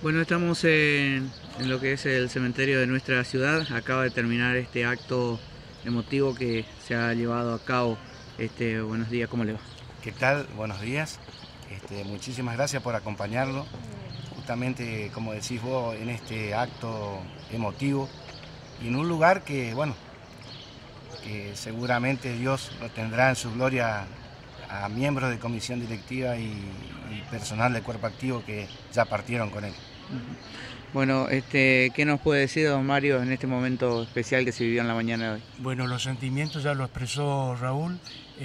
Bueno, estamos en lo que es el cementerio de nuestra ciudad. Acaba de terminar este acto emotivo que se ha llevado a cabo. Buenos días, ¿cómo le va? ¿Qué tal? Buenos días. Muchísimas gracias por acompañarlo. Justamente, como decís vos, en este acto emotivo y en un lugar que, bueno, que seguramente Dios lo tendrá en su gloria a miembros de comisión directiva y personal del cuerpo activo que ya partieron con él. Bueno, ¿qué nos puede decir don Mario en este momento especial que se vivió en la mañana de hoy? Bueno, los sentimientos ya lo expresó Raúl.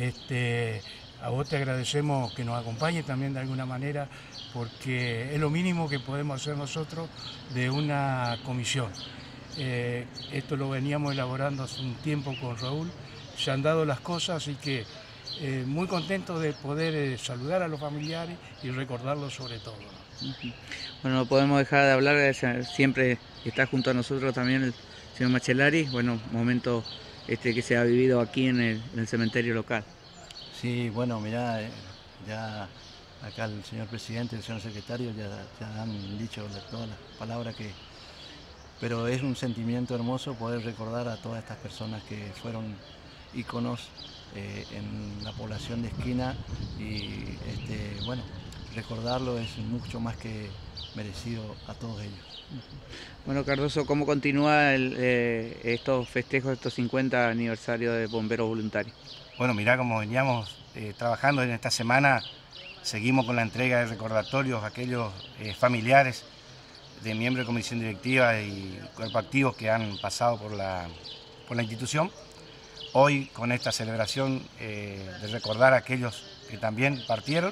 A vos te agradecemos que nos acompañe también de alguna manera, porque es lo mínimo que podemos hacer nosotros de una comisión. Esto lo veníamos elaborando hace un tiempo con Raúl, se han dado las cosas, así que muy contento de poder saludar a los familiares y recordarlos sobre todo. Bueno, no podemos dejar de hablar, siempre está junto a nosotros también el señor Macellari. Bueno, momento que se ha vivido aquí en el cementerio local. Sí, bueno, mirá, ya acá el señor presidente, el señor secretario ya han dicho todas las palabras pero es un sentimiento hermoso poder recordar a todas estas personas que fueron íconos en la población de Esquina y bueno, recordarlo es mucho más que merecido a todos ellos. Bueno, Cardoso, ¿cómo continúa estos festejos, estos 50 aniversarios de Bomberos Voluntarios? Bueno, mirá, como veníamos trabajando en esta semana, seguimos con la entrega de recordatorios a aquellos familiares de miembros de comisión directiva y cuerpo activos que han pasado por la institución. Hoy, con esta celebración de recordar a aquellos que también partieron,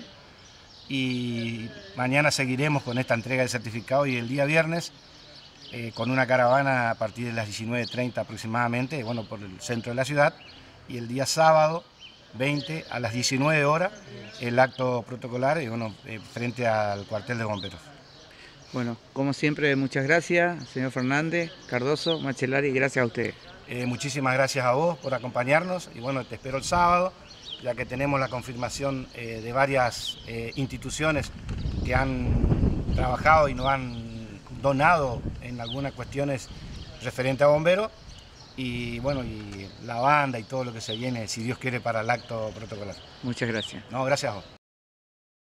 y mañana seguiremos con esta entrega de certificado y el día viernes con una caravana a partir de las 19:30 aproximadamente, bueno, por el centro de la ciudad, y el día sábado 20 a las 19 horas el acto protocolar frente al cuartel de bomberos. Bueno, como siempre, muchas gracias, señor Fernández, Cardoso, Macellari, gracias a ustedes. Muchísimas gracias a vos por acompañarnos y bueno, te espero el sábado, ya que tenemos la confirmación de varias instituciones que han trabajado y nos han donado en algunas cuestiones referentes a bomberos y bueno, y la banda y todo lo que se viene, si Dios quiere, para el acto protocolar. Muchas gracias. No, gracias a vos.